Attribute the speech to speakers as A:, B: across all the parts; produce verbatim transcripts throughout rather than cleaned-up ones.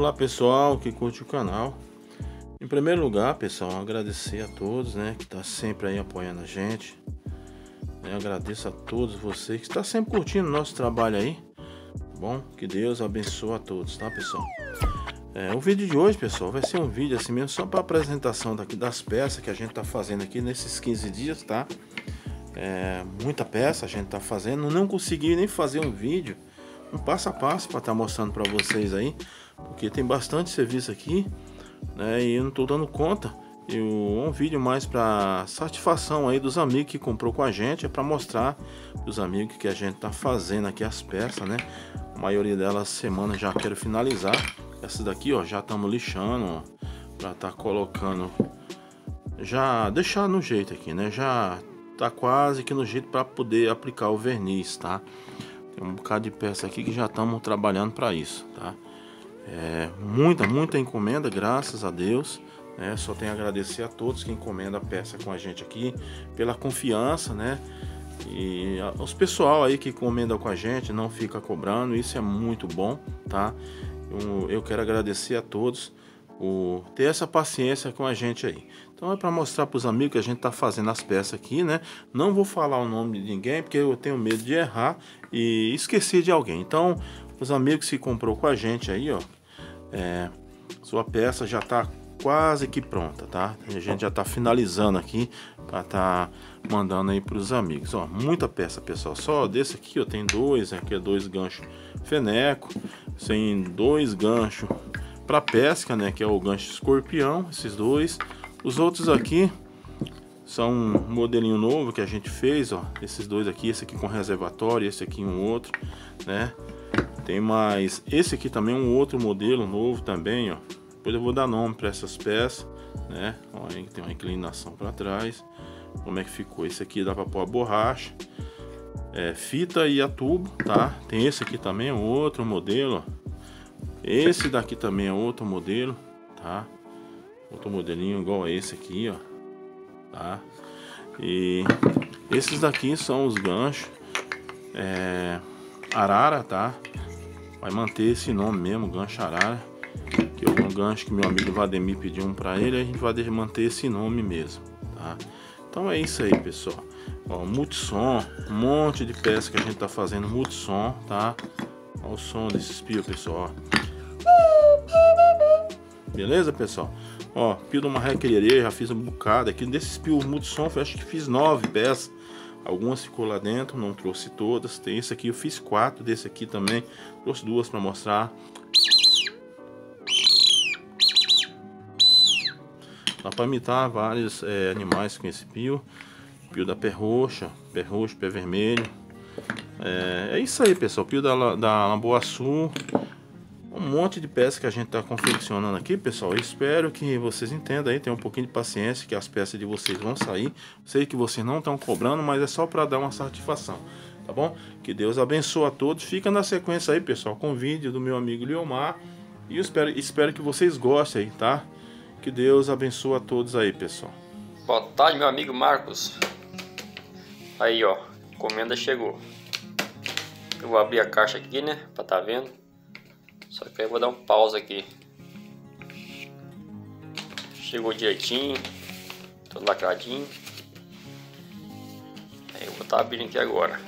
A: Olá pessoal que curte o canal. Em primeiro lugar, pessoal, agradecer a todos, né, que tá sempre aí apoiando a gente. Eu agradeço a todos vocês que estão sempre curtindo o nosso trabalho aí. Bom, que Deus abençoe a todos, tá pessoal? É, o vídeo de hoje, pessoal, vai ser um vídeo assim mesmo, só para apresentação daqui das peças que a gente tá fazendo aqui nesses quinze dias, tá? É, muita peça a gente tá fazendo, não consegui nem fazer um vídeo, um passo a passo para estar tá mostrando para vocês aí, porque tem bastante serviço aqui, né? E eu não tô dando conta. E um vídeo mais para satisfação aí dos amigos que comprou com a gente, é para mostrar os amigos que a gente tá fazendo aqui as peças, né? A maioria delas semana já quero finalizar. Essas daqui, ó, já estamos lixando para tá colocando, já deixar no jeito aqui, né? Já tá quase que no jeito para poder aplicar o verniz, tá? Tem um bocado de peça aqui que já estamos trabalhando para isso, tá? É, muita, muita encomenda, graças a Deus. É, só tenho a agradecer a todos que encomendam a peça com a gente aqui, pela confiança, né? E a, os pessoal aí que encomenda com a gente, não fica cobrando, isso é muito bom, tá? Eu, eu quero agradecer a todos por ter essa paciência com a gente aí. Então é para mostrar para os amigos que a gente tá fazendo as peças aqui, né? Não vou falar o nome de ninguém, porque eu tenho medo de errar e esquecer de alguém. Então, os amigos que comprou com a gente aí, ó, é, sua peça já tá quase que pronta, tá? A gente já tá finalizando aqui para tá mandando aí para os amigos. Ó, muita peça, pessoal. Só desse aqui, ó, tem dois, aqui é dois ganchos feneco, tem dois ganchos para pesca, né? Que é o gancho escorpião, esses dois. Os outros aqui são um modelinho novo que a gente fez, ó. Esses dois aqui, esse aqui com reservatório, esse aqui um outro, né? Tem mais esse aqui também, um outro modelo novo também, ó. Depois eu vou dar nome para essas peças, né? Ó, aí tem uma inclinação para trás. Como é que ficou? Esse aqui dá para pôr a borracha, é, fita e a tubo, tá? Tem esse aqui também, um outro modelo, ó. Esse daqui também é outro modelo, tá? Outro modelinho igual a esse aqui, ó, tá? E esses daqui são os ganchos, é, arara, tá? Vai manter esse nome mesmo, gancho arara, que é um gancho que meu amigo Vladimir pediu um para ele, a gente vai manter esse nome mesmo, tá? Então é isso aí, pessoal. Ó, multissom, um monte de peça que a gente tá fazendo multissom, tá? Olha o som desses pios, pessoal, ó. Beleza, pessoal? Ó, pio de uma requerer, já fiz um bocado aqui desses pios multissom, eu acho que fiz nove peças. Algumas ficou lá dentro, não trouxe todas. Tem esse aqui, eu fiz quatro desse aqui também. Trouxe duas para mostrar. Dá para imitar vários é, animais com esse pio. Pio da pé roxa, pé roxo, pé vermelho. É, é isso aí, pessoal. Pio da, da Lamboaçu. Um monte de peças que a gente está confeccionando aqui, pessoal. Eu espero que vocês entendam aí, tenham um pouquinho de paciência, que as peças de vocês vão sair. Sei que vocês não estão cobrando, mas é só para dar uma satisfação, tá bom? Que Deus abençoe a todos. Fica na sequência aí, pessoal, com o vídeo do meu amigo Leomar. E eu espero, espero que vocês gostem aí, tá? Que Deus abençoe a todos aí, pessoal.
B: Boa tarde, meu amigo Marcos. Aí, ó, a encomenda chegou. Eu vou abrir a caixa aqui, né, pra tá vendo. Só que aí eu vou dar um pause aqui. Chegou direitinho, todo lacradinho. Aí eu vou estar abrindo aqui agora.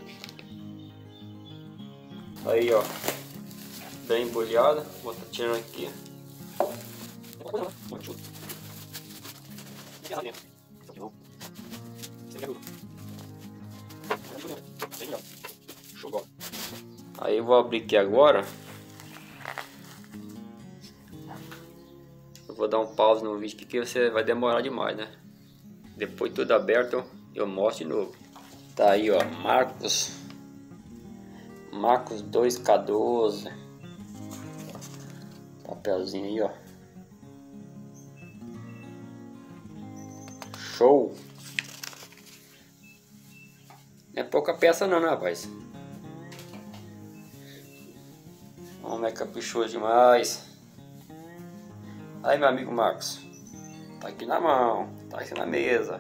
B: Aí, ó, bem embolhada. Vou estar tirando aqui. Aí eu vou abrir aqui agora. Eu vou dar um pause no vídeo porque você vai demorar demais, né? Depois tudo aberto eu mostro de novo. Tá aí, ó, Marcos Marcos dois K doze. Papelzinho aí, ó. Show. Não é pouca peça não, né, rapaz? Homem é caprichoso demais. Aí, meu amigo Marcos, tá aqui na mão, tá aqui na mesa.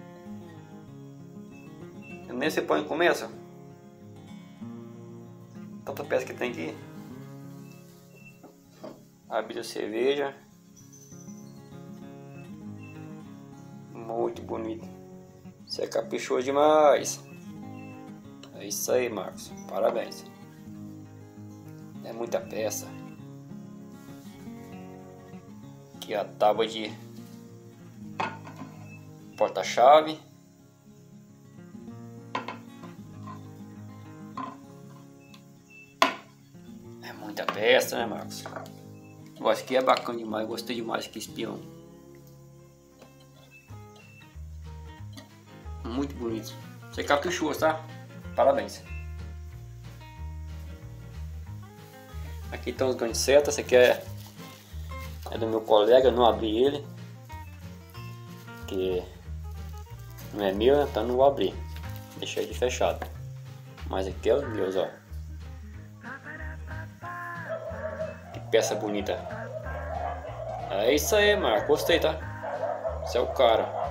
B: Eu nem sei põe começa. Tanta peça que tem aqui. Abrir a cerveja. Muito bonito. Você é caprichoso demais. É isso aí, Marcos. Parabéns. É muita peça. Aqui a tábua de porta-chave. É muita peça, né, Marcos? Eu acho que é bacana demais. Gostei demais que espião. Muito bonito. Você caprichou, tá? Parabéns. Aqui estão os ganhos de seta. Esse aqui é, é do meu colega. Eu não abri ele, que não é meu, então não vou abrir. Deixei ele fechado. Mas aqui é os meus, ó. Que peça bonita. É isso aí, Marco. Gostei, tá? Você é o cara.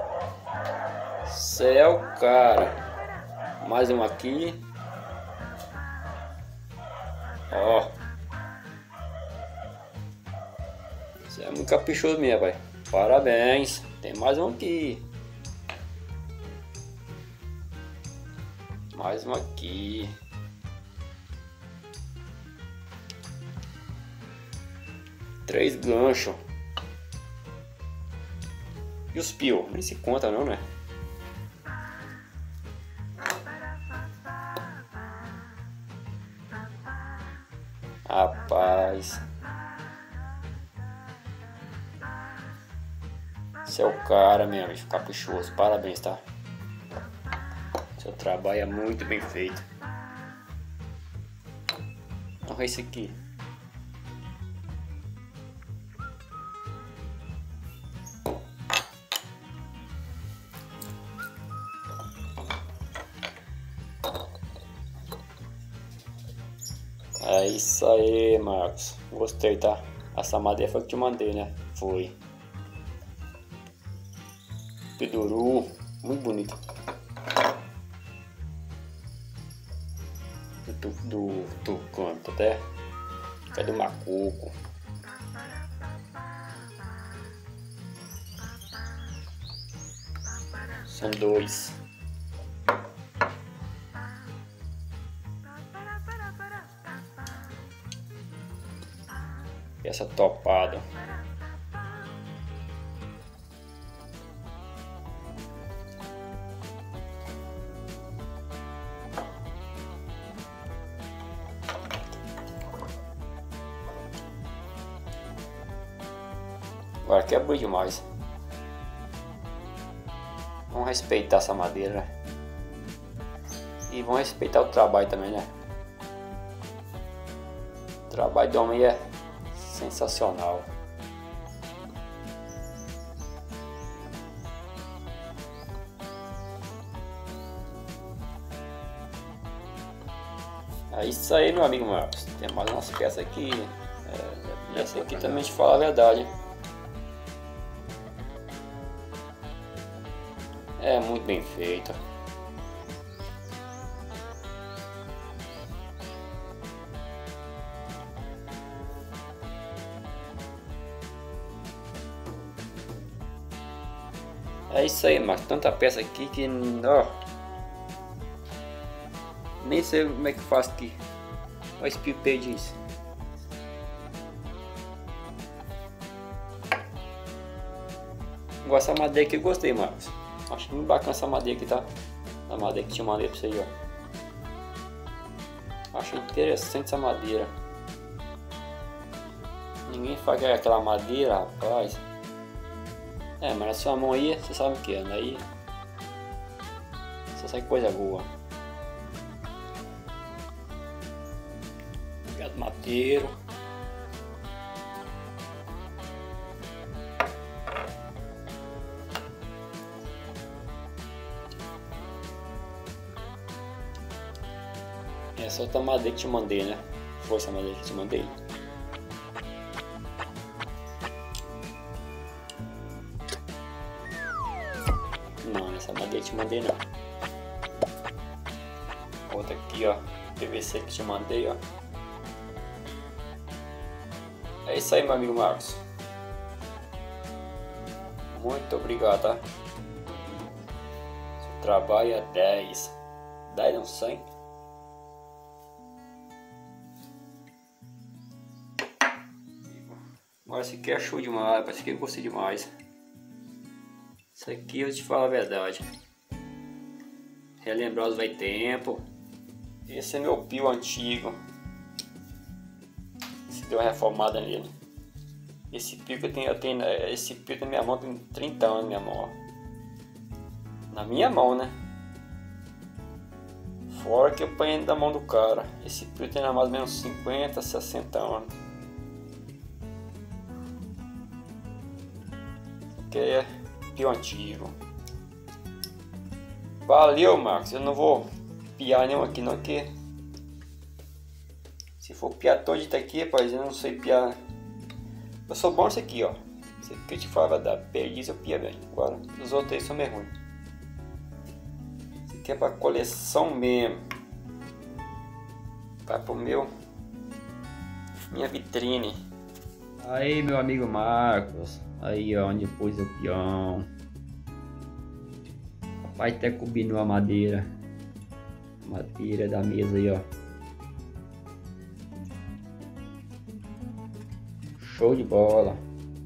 B: Você é o cara. Mais um aqui. Ó. Você é muito caprichoso mesmo, pai. Parabéns. Tem mais um aqui. Mais um aqui. Três ganchos. E os pios? Nem se conta não, né? Rapaz, você é o cara mesmo, bicho, caprichoso. Parabéns, tá? Seu trabalho é muito bem feito. Olha esse aqui. É isso aí, Marcos. Gostei, tá? Essa madeira foi que te mandei, né? Foi. Piduru. Muito bonito. Do, do tucano, até. É do macuco. São dois. Essa topada. Agora quebrou demais. Vamos respeitar essa madeira, né? E vamos respeitar o trabalho também, né? O trabalho do homem é sensacional. É isso aí, meu amigo Marcos. Tem mais umas peças aqui. É, essa aqui também te fala a verdade, hein? É muito bem feita. É isso aí, mas tanta peça aqui que ó, nem sei como é que faço aqui. Olha esse pipê disso. Agora essa madeira aqui eu gostei, Marcos. Acho muito bacana essa madeira aqui, tá? A madeira que tinha mandei pra você aí, ó. Acho interessante essa madeira. Ninguém faz aquela madeira, rapaz. É, mas na sua mão aí, você sabe o que é, daí só sai coisa boa. Obrigado, mateiro. Essa outra madeira que te mandei, né? Foi essa madeira que te mandei. Não, essa madeira que te mandei não. Outra aqui, ó, P V C que te mandei, ó. É isso aí, meu amigo Marcos. Muito obrigado, tá? Seu trabalho é dez. dez não, cem. Mas esse aqui é show demais, esse aqui eu gostei demais. Isso aqui eu te falo a verdade. Relembrar os velho tempo. Esse é meu pio antigo. Esse deu uma reformada nele. Esse pio que eu tenho, eu tenho esse pio na minha mão tem trinta anos na minha mão. Ó. Na minha mão, né? Fora que eu ponho da mão do cara. Esse pio tem mais ou menos cinquenta, sessenta anos. Que é pio antigo. Valeu, Marcos. Eu não vou piar nenhum aqui não, que se for piar todo isso aqui, rapaz, eu não sei piar. Eu sou bom nisso aqui, ó. Isso aqui que eu te falo vai dar. Perdiz eu pia bem. Agora os outros aí são meio ruins. Isso aqui é pra coleção mesmo. Vai pro meu minha vitrine. Aí, meu amigo Marcos. Aí, ó, onde pôs o peão. Papai até combinou a madeira. A madeira da mesa aí, ó. Show de bola.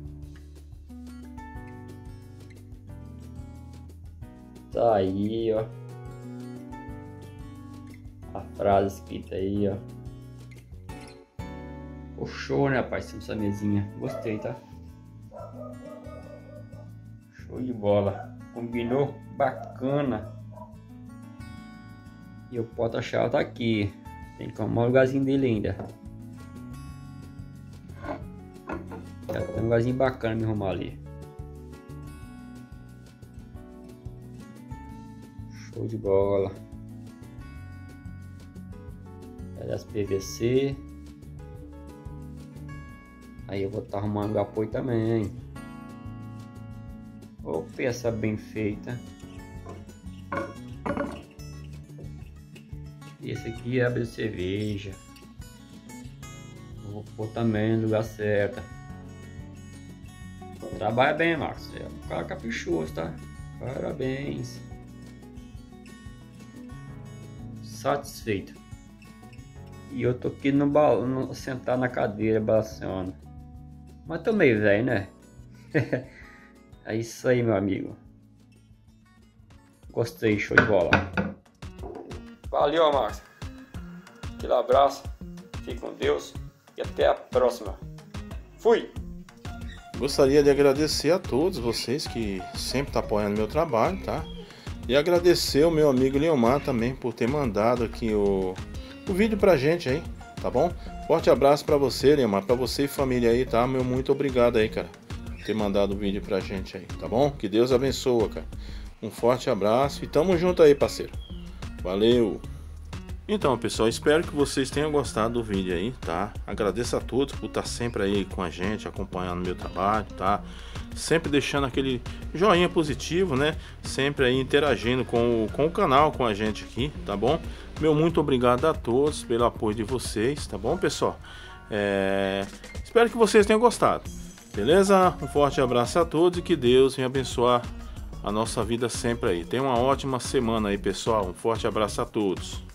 B: Tá aí, ó. A frase escrita aí, ó. Ficou show, né, rapaz? Essa mesinha. Gostei, tá? Show de bola. Combinou bacana. E o porta-chave tá aqui. Tem que arrumar o lugarzinho dele ainda. Já tem um lugarzinho bacana me arrumar ali. Show de bola. Pedaço P V C. Aí eu vou estar tá arrumando o apoio também. Ô, peça bem feita. Esse aqui abre cerveja. Vou pôr também no lugar certo. Trabalha bem, Marcos. É um cara caprichoso, tá? Parabéns. Satisfeito. E eu tô aqui no, no sentado na cadeira, balançando. Mas tô meio velho, né? É isso aí, meu amigo. Gostei, show de bola. Valeu, Marcos. Aquele abraço. Fique com Deus. E até a próxima. Fui!
A: Gostaria de agradecer a todos vocês que sempre estão apoiando meu trabalho, tá? E agradecer o meu amigo Leomar também por ter mandado aqui o, o vídeo pra gente aí, tá bom? Forte abraço pra você, Leomar, pra você e família aí, tá? Meu muito obrigado aí, cara, por ter mandado o vídeo pra gente aí, tá bom? Que Deus abençoe, cara. Um forte abraço e tamo junto aí, parceiro. Valeu! Então, pessoal, espero que vocês tenham gostado do vídeo aí, tá? Agradeço a todos por estar sempre aí com a gente, acompanhando o meu trabalho, tá? Sempre deixando aquele joinha positivo, né? Sempre aí interagindo com o, com o canal, com a gente aqui, tá bom? Meu muito obrigado a todos pelo apoio de vocês, tá bom, pessoal? É... Espero que vocês tenham gostado, beleza? Um forte abraço a todos e que Deus venha abençoar a nossa vida sempre aí. Tenha uma ótima semana aí, pessoal. Um forte abraço a todos.